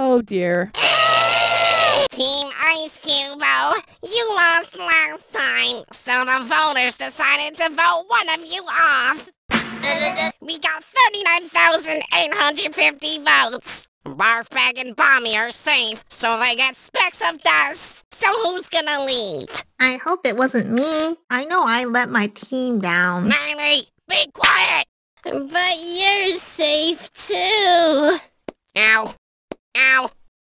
Oh dear. Team Ice Cubo, you lost last time, so the voters decided to vote one of you off. We got 39,850 votes. Barfbag and Bommy are safe, so they get specks of dust. So who's gonna leave? I hope it wasn't me. I know I let my team down. Niley, be quiet! But you're safe too. Ow. Ow.